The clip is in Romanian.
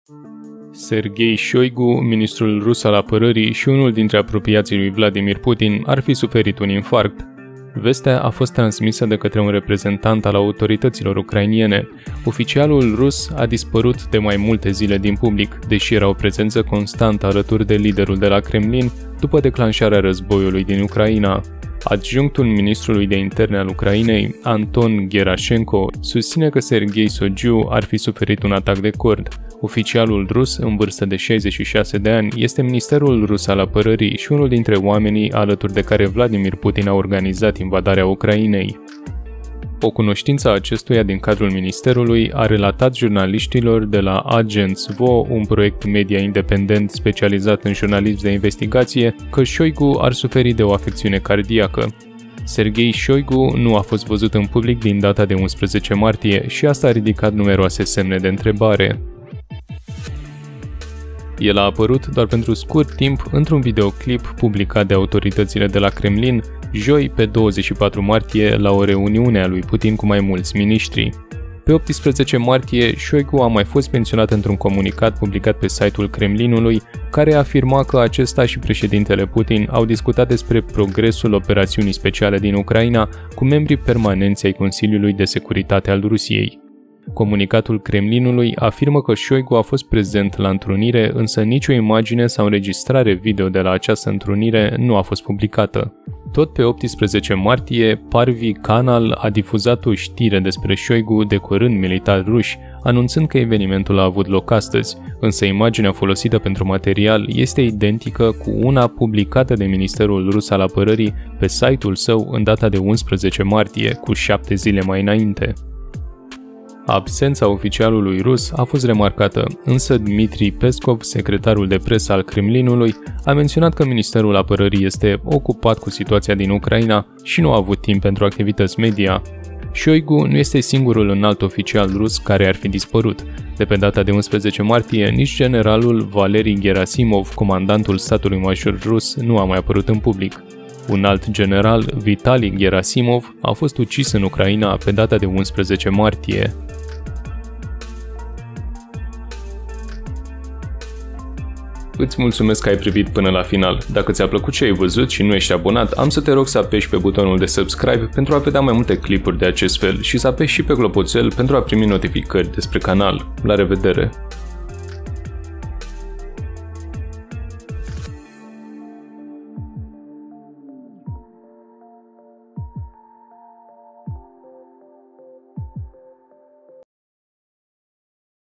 Sergei Shoigu, ministrul rus al apărării și unul dintre apropiații lui Vladimir Putin, ar fi suferit un infarct. Vestea a fost transmisă de către un reprezentant al autorităților ucrainiene. Oficialul rus a dispărut de mai multe zile din public, deși era o prezență constantă alături de liderul de la Kremlin după declanșarea războiului din Ucraina. Adjunctul ministrului de interne al Ucrainei, Anton Gerashenko, susține că Sergei Shoigu ar fi suferit un atac de cord. Oficialul rus, în vârstă de 66 de ani, este ministerul rus al apărării și unul dintre oamenii alături de care Vladimir Putin a organizat invadarea Ucrainei. O cunoștință a acestuia din cadrul ministerului a relatat jurnaliștilor de la Agents.vo, un proiect media independent specializat în jurnalism de investigație, că Shoigu ar suferi de o afecțiune cardiacă. Sergei Shoigu nu a fost văzut în public din data de 11 martie și asta a ridicat numeroase semne de întrebare. El a apărut doar pentru scurt timp într-un videoclip publicat de autoritățile de la Kremlin, joi pe 24 martie, la o reuniune a lui Putin cu mai mulți miniștri. Pe 18 martie, Shoigu a mai fost menționat într-un comunicat publicat pe site-ul Kremlinului, care afirma că acesta și președintele Putin au discutat despre progresul operațiunii speciale din Ucraina cu membrii permanenți ai Consiliului de Securitate al Rusiei. Comunicatul Kremlinului afirmă că Shoigu a fost prezent la întrunire, însă nicio imagine sau înregistrare video de la această întrunire nu a fost publicată. Tot pe 18 martie, Parvi Canal a difuzat o știre despre Shoigu decorând militari ruși, anunțând că evenimentul a avut loc astăzi, însă imaginea folosită pentru material este identică cu una publicată de Ministerul Rus al Apărării pe site-ul său în data de 11 martie, cu 7 zile mai înainte. Absența oficialului rus a fost remarcată, însă Dmitri Peskov, secretarul de presă al Kremlinului, a menționat că Ministerul Apărării este ocupat cu situația din Ucraina și nu a avut timp pentru activități media. Shoigu nu este singurul înalt oficial rus care ar fi dispărut. De pe data de 11 martie, nici generalul Valeri Gerasimov, comandantul statului major rus, nu a mai apărut în public. Un alt general, Vitali Gerasimov, a fost ucis în Ucraina pe data de 11 martie. Îți mulțumesc că ai privit până la final. Dacă ți-a plăcut ce ai văzut și nu ești abonat, am să te rog să apeși pe butonul de subscribe pentru a vedea mai multe clipuri de acest fel și să apeși și pe clopoțel pentru a primi notificări despre canal. La revedere!